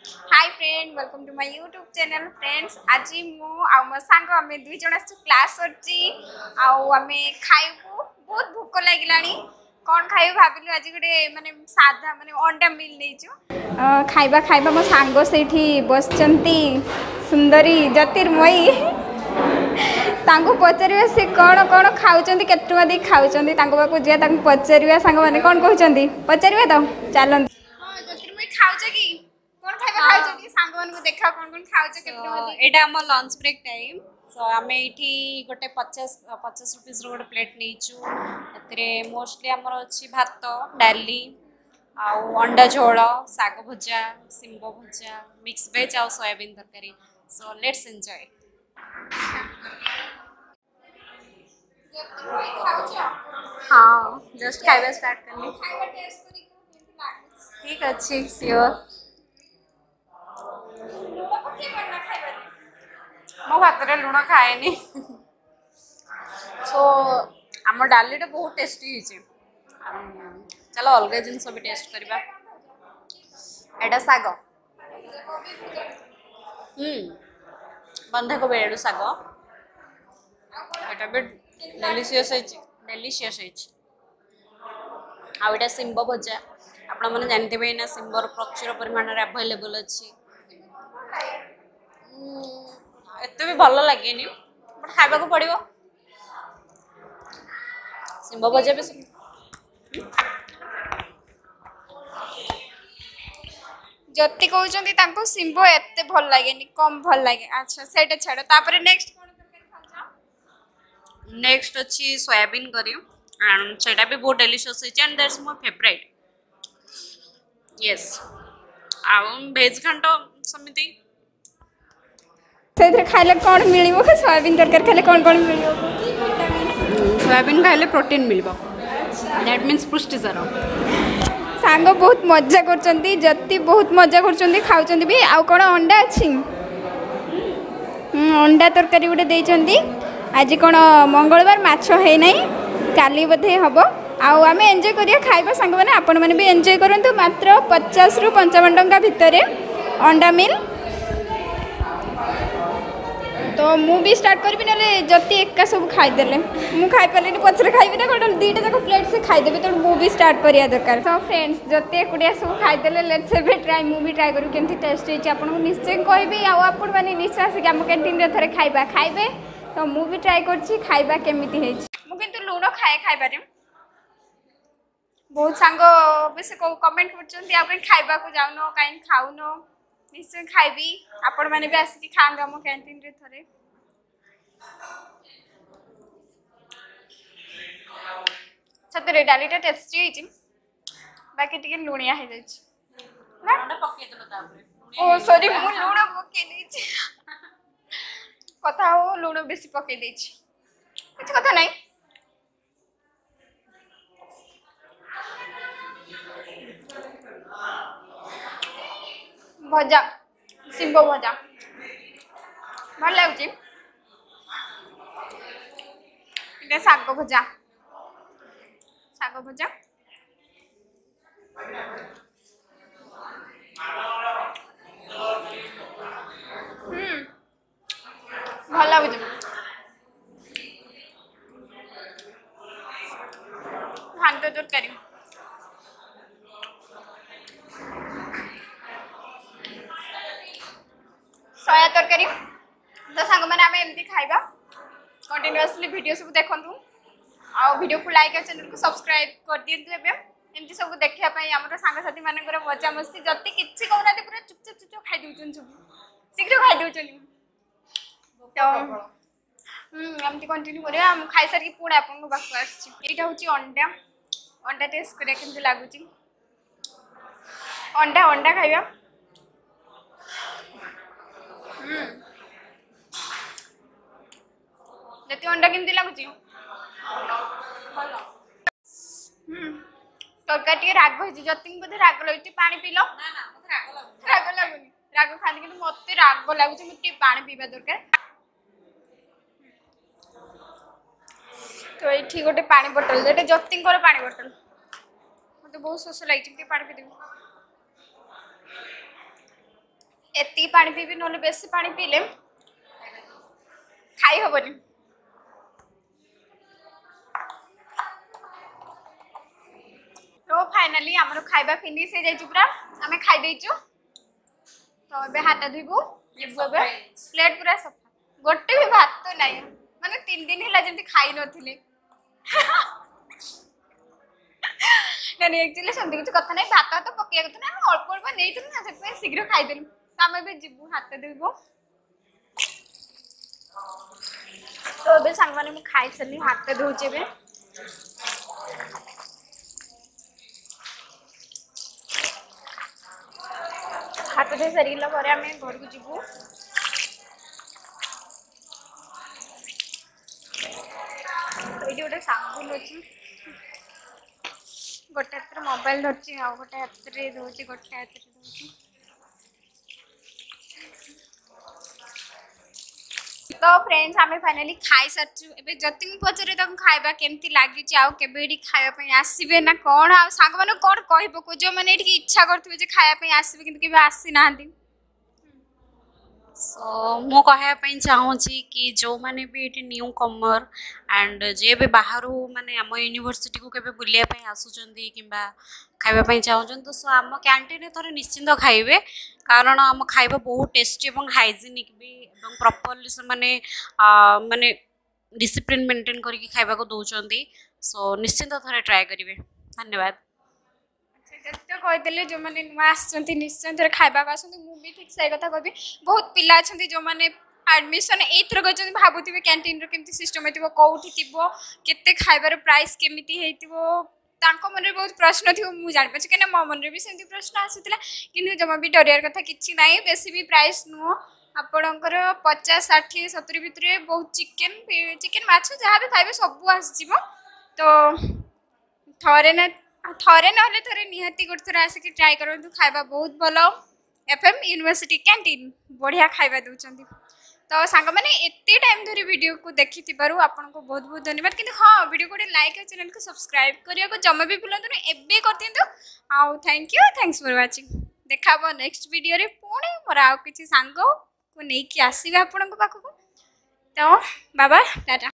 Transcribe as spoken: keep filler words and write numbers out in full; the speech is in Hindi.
Hi friend welcome to my YouTube channel friends आज मु आ मो सांग आमे दुई जण आसु क्लास करची आउ आमे खाइबू बहुत भूख लागिलानी कौन खाइबू भाबिलु आज गोटे माने सादा माने अंडा मिल नेचु खाइबा खाइबा मो सांग सेठी बसचंती सुंदरी ज्योतिर्मयी तांको पचारिबा से कौन कौन खाउचंती केते टका दे खाउचंती तांको बाकू जे तांको पचारिबा सांग माने कौन कहउचंती पचारिबा तो चलन हां ज्योतिर्मयी खाउच की कौन खाइबा खाउच की सांग मन को देखा कौन कौन खाउच केते टका दे एटा हम लंच ब्रेक टाइम सो आमे इठी गोटे पचास पचास रुपीस रो गोटे प्लेट नेचु एतरे मोस्टली हमर अछि भात डाली आउ अंडा झोल साग भजा सिंबो भजा मिक्स वेज आउ सोयाबीन तरकारी सो लेट्स एंजॉय हाँ जस्ट खाइबा स्टार्ट करनी खाइबा टेस्ट करी केते लागुच ठीक अछि श्योर लूण पके करना खाइबा मो भात रे लूण खाएनी सो आम डाली टा बहुत टेस्टी हिचे चलो अलग जिनस भी टेस्ट करबा एटा साग हम्म बंधा को बेड़ू साग एटा भी डेलीशियस हिचे डेलीशियस हिचे आ एटा सिंबो भजा आपण माने जानते बे ना सिंबर प्रचुर परिमाण रे अवेलेबल अछि एते भी भल लागेनी बट खाइबा को पड़िबो सिंबो भजा भी जति कहउचंती तांको सिंबो एते भल लागेनी कम भल लागे अच्छा सेटा छाड़ तापर नेक्स्ट कोन तरकारी खाउचा नेक्स्ट अछि सोयाबीन करी एंड सेटा भी बहुत डिलीशियस है and that's my favourite yes आ वेज घंटो समिति सेथरे खाइले कोन मिलिबो सोयाबीन तरकारी खाइले कोन कोन मिलिबो सोयाबीन खाइले प्रोटीन मिलबो दैट मींस पुष्टि सार सांग बहुत मजा करचंती जति बहुत मजा करचंती खाउचंती भी आ कोन अंडा अछि अंडा तरकारी गुटे देइचंती आज कोन मंगलवार माछो हे नै काली बधे हबो आउ आमे एन्जॉय करिया खाइबा सांग माने आपण माने भी एन्जॉय करंतु मात्र पचास रु पचपन टंका भितरे अंडा मिल तो मु भी स्टार्ट करबी नले जति एका सब खाइ देले मु खाइ परलेनी पछरे खाइबी ना कोटल दीटा जाको प्लेट से खाइ देबे तो मु भी स्टार्ट करिया दरकार तो फ्रेंड्स जति एकुडिया सब खाइ देले लेट्स एबे ट्राई मु भी ट्राई करू केमथि टेस्ट होई आपन को निश्चय कहबी आ आपण माने निश्चय से हम कैंटीन रे थरे खाइबा खाइबे तो मु भी ट्राई करछि खाइबा केमिति हेछि मु किंतु लूण खाए खाइ बारे बहुत सांग बेसे को कमेंट करचंती आपण खाइबा को जाउनो काइन खाउनो निश्चय खाइबी आपण माने भी आसी खांग हम कैंटीन रे थरे सतरे डालीटा टेस्टी होइछि बाकी टिके लुणिया हे जाइछि ना पके देलो तापरे ओ सॉरी मु लूण पके देछि कथा हो लूण बेसी पके देछि कुछ कथा नहीं भजा सिंबो भजा भल लाଗୁଛି এটা শাক ভজা শাক ভজা হুম ভাল লাଗୁଛି ঘান্ট তরকারি सोया तरकारी तो सांग मैंने आम एमती खाइबा कंटिन्यूअसली वीडियो सब देखंतु आ वीडियो को लाइक और चैनल को सब्सक्राइब कर दियंतु एबे एमती सब देखिया पई हमर सांग साथी मानकर मजा मस्ती जति किछि कहउनाते पूरा चुप चुप चुप खाइ दिउचन सब शीघ्र खाइ दिउचन तो हम एमती कंटिन्यू करिया हम खाइ सर की पुणे आपन को बाक आछि एटा होची अंडा अंडा टेस्ट करिया केमती लागुची अंडा अंडा खाइबा जति अंडा केमती लागुची तरकारी टिके राग होइछि जति बोधे राग लगुची पानी पीलो ना ना मते राग लागु राग लागुनी राग खानी किंतु मते राग लागुची मते पानी पीबा दरकार तो एठी गोटे पानी बोतल जेटे जति कर पानी बोतल मते बहुत शोष लागि पानी पी देबी एति पानी पीबी नले बेसी पानी पीले खाई हबनी। तो फाइनली हमर खाइबा फिनिश हो जाई पूरा हमें खाई देइछु। तो एबे हाथ धुइबू एबे प्लेट पूरा सफा गोटे भी भात तो नहीं माने तीन दिन हिला जेंति खाई नथिले नहीं एक्चुअली समझ किसी कथा नहीं भात तो पकड़ कथा ना अल्प अल्प नहीं ना से शीघ्र खाईदेलु आम ए जीवु हाथ धोबू। तो ए सांग मैंने खाई सारी हाथ धोचे बे हाथ धो सारिला पर आम घर को जीवु। ये गोटे साबुन अच्छी गोटे हाथ मोबाइल धरची आ गोटे हाथ में दौर गोटे हाथ में दौर। तो फ्रेंड्स आम फाइनाली खाई सारचु एबे जति मु पचरे तक खाइबा केमती लागि आउ केबे एठी खाइबा पई आसीबे ना कोन आ सांग माने कोन कहिबो को जो माने एठी इच्छा करथबे जे खाइबा पई आसीबे किंतु केबे आसी नाहंती। सो मु कहवाई चाहूँगी कि जो मैंने भी ये न्यू कमर एंड जे भी बाहर माने आम यूनिवर्सिटी को केबे बुलिया आसुचंदी किंबा खाइबा चाहूँ तो सो आम कैंटीन थोड़े निश्चिंत खाइबे कारण आम खाइबा बहुत टेस्टी और हाइजीनिक भी प्रॉपर्ली से माने माने डिसिप्लिन मेंटेन करके खाइबा को दौरान। सो निश्चिंत थोड़े ट्राए करेंगे। धन्यवाद। तो कहीदेले जो मैंने नुआ आसती निश्चय थे खाइबा आसती मुझे ठीक से कथा कह बहुत पिला अच्छा जो मैंने एडमिशन एथर कर भावुवे कैंटीन केमती सिस्टम हो कौटी थी केते खाइबार प्राइस केमिति मन बहुत प्रश्न थी मुझे जापारे कहीं मो मन भी सेमती प्रश्न आसूला कि जमा भी डरियार कथा कि ना बेसी भी प्राइस नुह आपणकर पचास षाठी सतुरी भितर बहुत चिकेन चिकेन माछ जहाँ भी खाइबे सब आसो तो थरे ना थरे ना थे निहाती गोटे थर आसिक ट्राए करूँ खाइबा बहुत भल एफएम यूनिवर्सिटी कैंटीन बढ़िया खाइबा दौरान। तो सांग मैंने एते टाइम धरी वीडियो को देखि आपन को बहुत बहुत धन्यवाद कि हाँ वीडियो को लाइक और चैनल को सब्सक्राइब करने को जमा भी भूलु एबे कर दिंतु आउ thank you thanks for watching. देखा नेक्स्ट वीडियो रे पुणी मोर आउ किसी सांग को नहीं कि आसीबे आपन को पाखको। तो बाबा टाटा।